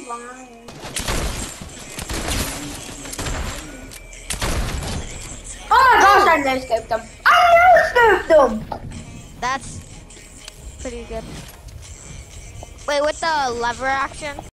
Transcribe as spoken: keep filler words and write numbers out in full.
lying. Oh my gosh, I no scoped them. I no scoped them! That's pretty good. Wait, with the lever action?